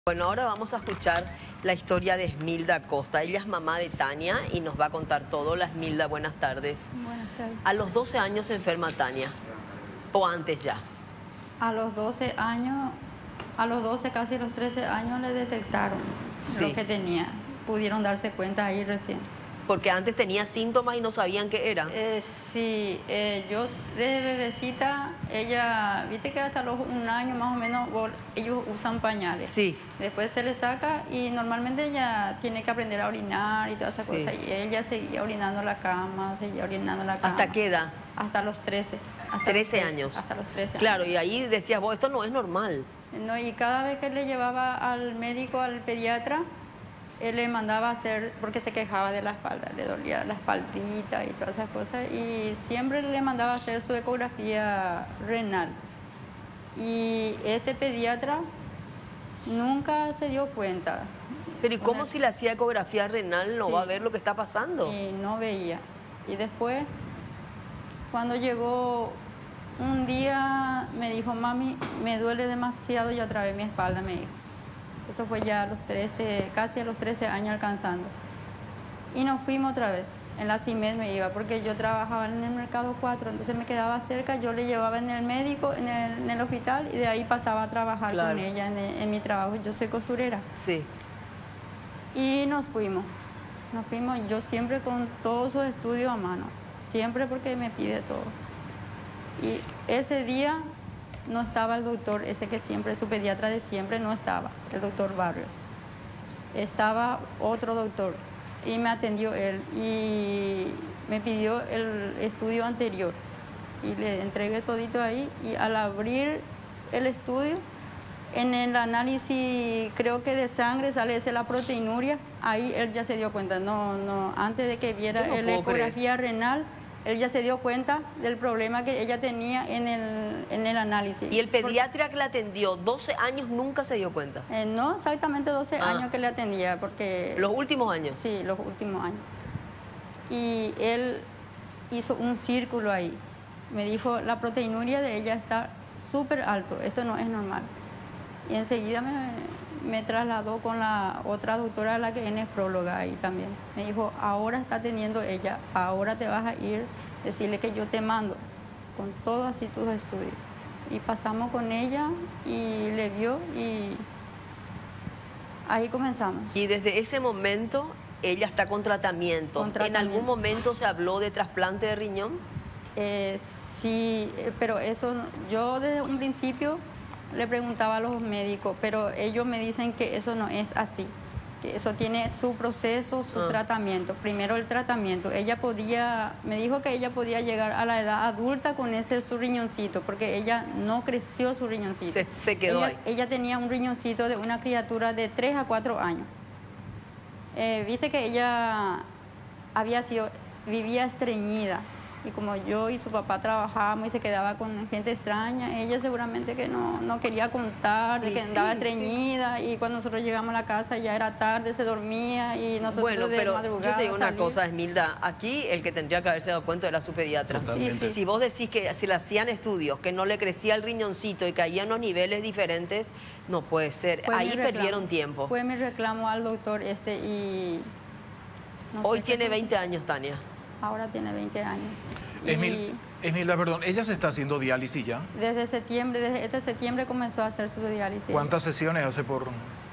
Bueno, ahora vamos a escuchar la historia de Esmilda Acosta. Ella es mamá de Tania y nos va a contar todo. Hola Esmilda, buenas tardes. Buenas tardes. A los 12 años se enferma Tania, o antes ya. A los 12 años, a los 12, casi los 13 años le detectaron Sí. lo que tenía. Pudieron darse cuenta ahí recién. Porque antes tenía síntomas y no sabían qué era. Sí, yo de bebecita, ella, viste que hasta los 1 año más o menos ellos usan pañales. Sí. Después se le saca y normalmente ella tiene que aprender a orinar y todas esas Sí. cosas. Y ella seguía orinando en la cama, seguía orinando en la cama. ¿Hasta qué edad? Hasta los 13. Hasta 13 los 13 años. Hasta los 13 años. Claro, y ahí decías vos, esto no es normal. No, y cada vez que le llevaba al médico, al pediatra, él le mandaba a hacer, porque se quejaba de la espalda, le dolía la espaldita y todas esas cosas, y siempre le mandaba a hacer su ecografía renal. Y este pediatra nunca se dio cuenta. Pero ¿y cómo si le hacía ecografía renal no Sí. va a ver lo que está pasando? Y no veía. Y después, cuando llegó un día, me dijo, mami, me duele demasiado y otra vez mi espalda, me dijo. Eso fue ya a los 13, casi a los 13 años alcanzando. Y nos fuimos otra vez. En la CIMED me iba, porque yo trabajaba en el Mercado 4, entonces me quedaba cerca, yo le llevaba en el médico, en el hospital, y de ahí pasaba a trabajar Claro. con ella en mi trabajo. Yo soy costurera. Sí. Y nos fuimos, yo siempre con todos sus estudios a mano, siempre porque me pide todo. Y ese día no estaba el doctor, ese que siempre, su pediatra de siempre, no estaba, el doctor Barrios. Estaba otro doctor y me atendió él y me pidió el estudio anterior y le entregué todito ahí, y al abrir el estudio, en el análisis, creo que de sangre, sale ese la proteinuria. Ahí él ya se dio cuenta. No, antes de que viera Yo no la puedo ecografía renal, él ya se dio cuenta del problema que ella tenía en el análisis. Y el pediatra que la atendió, 12 años, nunca se dio cuenta. No exactamente 12 Ah. años que le atendía, porque... Los últimos años. Sí, los últimos años. Y él hizo un círculo ahí. Me dijo, la proteinuria de ella está súper alto, esto no es normal. Y enseguida me trasladó con la otra doctora, la que es nefróloga ahí también. Me dijo, ahora está teniendo ella, ahora te vas a ir, decirle que yo te mando con todos así tus estudios. Y pasamos con ella y le vio y ahí comenzamos. Y desde ese momento ella está con tratamiento. Con tratamiento. ¿En algún momento se habló de trasplante de riñón? Sí, pero eso yo desde un principio le preguntaba a los médicos, pero ellos me dicen que eso no es así, que eso tiene su proceso, su tratamiento. Primero el tratamiento. Me dijo que ella podía llegar a la edad adulta con ese su riñoncito, porque ella no creció su riñoncito. Se quedó ahí. Ella tenía un riñoncito de una criatura de 3 a 4 años. Viste que ella vivía estreñida. Y como yo y su papá trabajábamos y se quedaba con gente extraña, ella seguramente que no quería contar, de que andaba estreñida, y cuando nosotros llegamos a la casa ya era tarde, se dormía y nosotros Bueno, de pero madrugada yo te digo una salir. cosa, Esmilda, aquí el que tendría que haberse dado cuenta era su pediatra. Totalmente. Sí. Si vos decís que si le hacían estudios, que no le crecía el riñoncito y caían los niveles diferentes, no puede ser. Fue mi Ahí reclamo. perdieron tiempo. Fue mi reclamo al doctor y... no Hoy sé qué tiene fue. 20 años, Tania. Ahora tiene 20 años. Esmilda, perdón, ella se está haciendo diálisis ya. Desde este septiembre comenzó a hacer su diálisis. ¿Cuántas sesiones hace por...?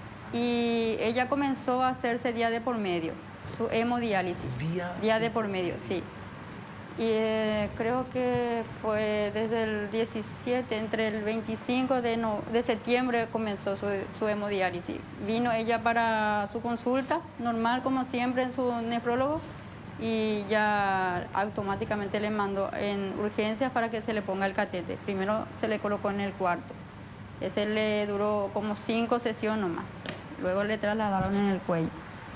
Y ella comenzó a hacerse día de por medio, su hemodiálisis. Día de por medio, sí. Y creo que fue desde el 17, entre el 25 de septiembre comenzó su hemodiálisis. Vino ella para su consulta, normal como siempre en su nefrólogo, y ya automáticamente le mandó en urgencias para que se le ponga el catete. Primero se le colocó en el cuarto. Ese le duró como 5 sesiones nomás. Luego le trasladaron en el cuello.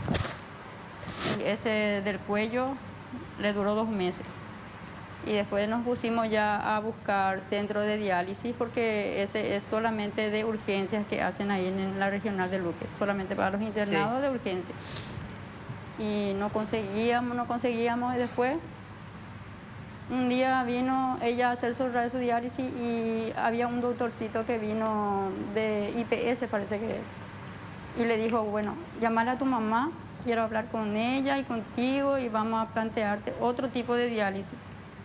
Y ese del cuello le duró 2 meses. Y después nos pusimos ya a buscar centro de diálisis, porque ese es solamente de urgencias que hacen ahí en la regional de Luque, solamente para los internados de urgencia. Y no conseguíamos, y después un día vino ella a hacer su diálisis y había un doctorcito que vino de IPS, parece que es, Y le dijo, bueno, llamar a tu mamá, quiero hablar con ella y contigo y vamos a plantearte otro tipo de diálisis,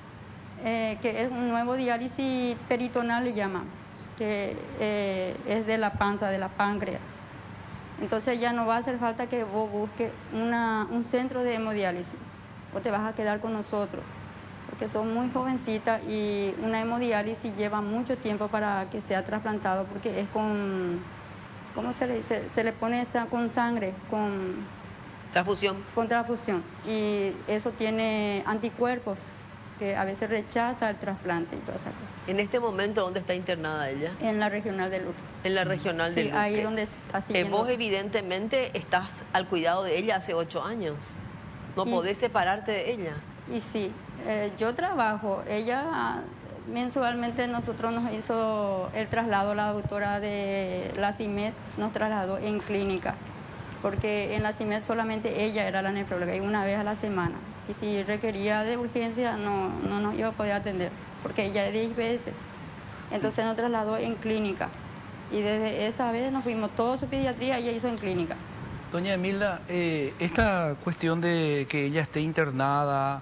que es un nuevo diálisis peritonal, le llaman, que es de la panza, de la páncreas. Entonces ya no va a hacer falta que vos busques un centro de hemodiálisis, vos te vas a quedar con nosotros, porque sos muy jovencita y una hemodiálisis lleva mucho tiempo para que sea trasplantado, porque es con, ¿cómo se le dice? Se le pone con sangre, con Transfusión. con transfusión, y eso tiene anticuerpos que a veces rechaza el trasplante y todas esas cosas. En este momento, ¿dónde está internada ella? En la regional de Luque. En la regional de Sí, Luque. ahí donde está siguiendo. Vos evidentemente estás al cuidado de ella hace 8 años. No podés separarte de ella. Y sí, yo trabajo. Ella mensualmente nosotros nos hizo el traslado, la doctora de la CIMED nos trasladó en clínica, porque en la CIMED solamente ella era la nefróloga y una vez a la semana. Y si requería de urgencia no nos iba a poder atender, porque ella es 10 veces. Entonces nos trasladó en clínica. Y desde esa vez nos fuimos, todo su pediatría ella hizo en clínica. Doña Emilda, esta cuestión de que ella esté internada,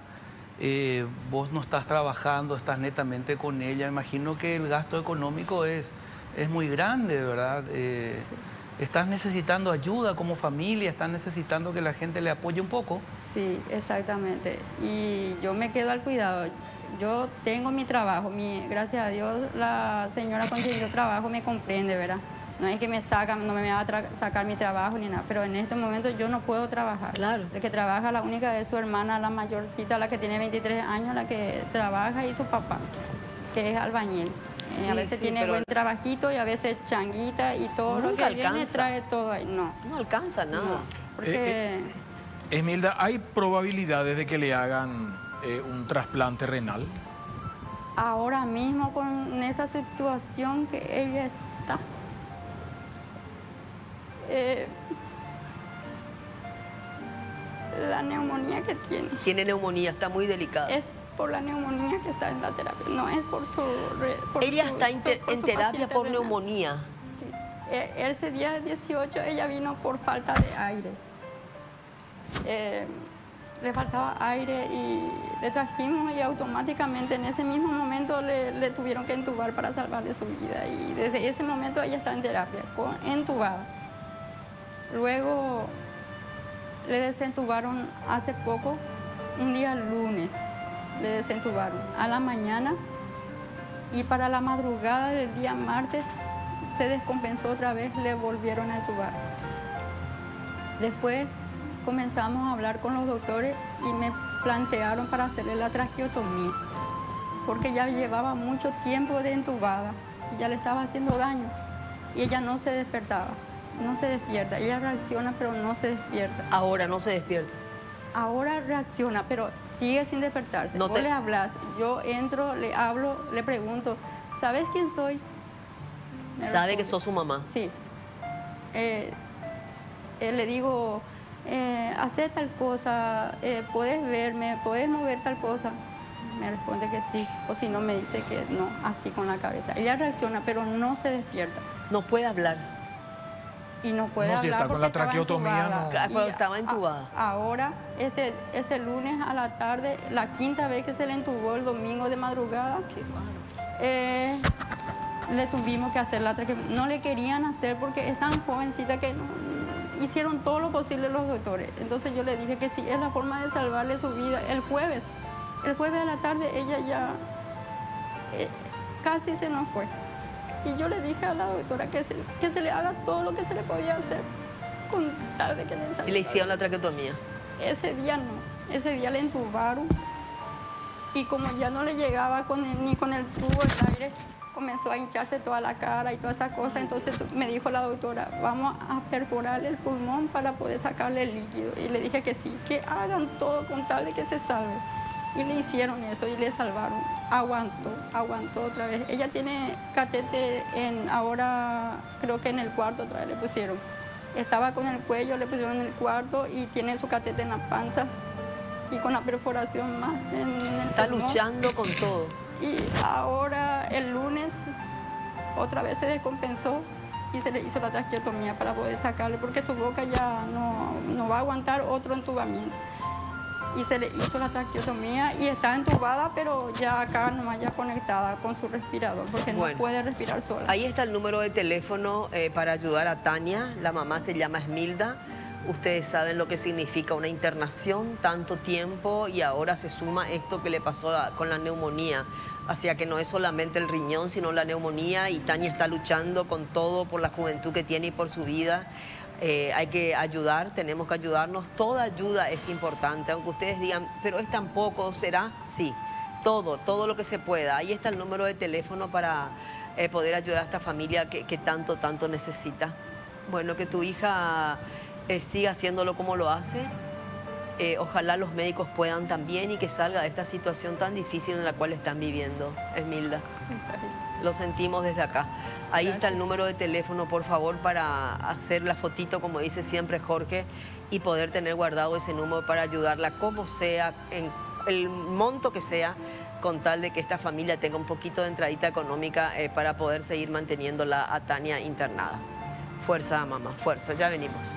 vos no estás trabajando, estás netamente con ella, imagino que el gasto económico es muy grande, ¿verdad? Sí. ¿Estás necesitando ayuda como familia? ¿Estás necesitando que la gente le apoye un poco? Sí, exactamente. Y yo me quedo al cuidado. Yo tengo mi trabajo, gracias a Dios la señora con quien yo trabajo me comprende, ¿verdad? No es que me sacan, no me va a sacar mi trabajo ni nada, pero en este momento yo no puedo trabajar. Claro. El que trabaja, la única es su hermana, la mayorcita, la que tiene 23 años, la que trabaja, y su papá, que es albañil. Sí, a veces sí, tiene buen trabajito y a veces changuita y todo lo que viene trae todo ahí. No alcanza nada. No, porque... Emilda, ¿hay probabilidades de que le hagan un trasplante renal? Ahora mismo con esta situación que ella está, la neumonía que tiene. Tiene neumonía, está muy delicada. Es por la neumonía que está en la terapia, no es por su... Ella está en terapia por renal. neumonía. Sí. Ese día 18 ella vino por falta de aire. Le faltaba aire y le trajimos y automáticamente en ese mismo momento le tuvieron que entubar para salvarle su vida. Y desde ese momento ella está en terapia, entubada. Luego le desentubaron hace poco, un día lunes, le desentubaron a la mañana y para la madrugada del día martes se descompensó otra vez, le volvieron a entubar. Después comenzamos a hablar con los doctores y me plantearon para hacerle la traqueotomía, porque ya llevaba mucho tiempo de entubada y ya le estaba haciendo daño y ella no se despertaba, no se despierta. Ella reacciona pero no se despierta. Ahora no se despierta. Ahora reacciona, pero sigue sin despertarse. Vos le hablas, yo entro, le hablo, le pregunto, ¿sabes quién soy? ¿Sabe que sos su mamá? Sí. Le digo, hacé tal cosa, ¿puedes verme, puedes mover tal cosa? Me responde que sí, o si no me dice que no, así con la cabeza. Ella reacciona, pero no se despierta. No puede hablar. Y no puede hablar si está con la traqueotomía, no. Claro, estaba entubada. Ahora, este lunes a la tarde, la quinta vez que se le entubó, el domingo de madrugada, le tuvimos que hacer la traqueotomía. No le querían hacer porque es tan jovencita que hicieron todo lo posible los doctores. Entonces yo le dije que sí, es la forma de salvarle su vida. El jueves a la tarde ella ya casi se nos fue. Y yo le dije a la doctora que se le haga todo lo que se le podía hacer con tal de que le saliera. Y le hicieron la traqueotomía. Ese día no, ese día le entubaron y como ya no le llegaba ni con el tubo el aire, comenzó a hincharse toda la cara y todas esas cosas. Entonces me dijo la doctora, vamos a perforarle el pulmón para poder sacarle el líquido. Y le dije que sí, que hagan todo con tal de que se salve. Y le hicieron eso y le salvaron. Aguantó otra vez. Ella tiene catete ahora creo que en el cuarto otra vez le pusieron. Estaba con el cuello, le pusieron en el cuarto y tiene su catete en la panza y con la perforación más en el Está pulmón. luchando con todo. Y ahora el lunes otra vez se descompensó aquí se le hizo la traqueotomía para poder sacarle, porque su boca ya no va a aguantar otro entubamiento. Y se le hizo la traqueotomía y está entubada, pero ya acá nomás ya conectada con su respirador, porque no puede respirar sola. Ahí está el número de teléfono para ayudar a Tania. La mamá se llama Esmilda. Ustedes saben lo que significa una internación, tanto tiempo, y ahora se suma esto que le pasó con la neumonía. Así que no es solamente el riñón, sino la neumonía, y Tania está luchando con todo por la juventud que tiene y por su vida. Hay que ayudar, tenemos que ayudarnos. Toda ayuda es importante, aunque ustedes digan, pero es tan poco, ¿será? Sí, todo lo que se pueda. Ahí está el número de teléfono para poder ayudar a esta familia que tanto necesita. Bueno, que tu hija siga haciéndolo como lo hace. Ojalá los médicos puedan también y que salga de esta situación tan difícil en la cual están viviendo, Esmilda. Lo sentimos desde acá. Ahí está el número de teléfono, por favor, para hacer la fotito, como dice siempre Jorge, y poder tener guardado ese número para ayudarla como sea, en el monto que sea, con tal de que esta familia tenga un poquito de entradita económica para poder seguir manteniéndola a Tania internada. Fuerza, mamá, fuerza. Ya venimos.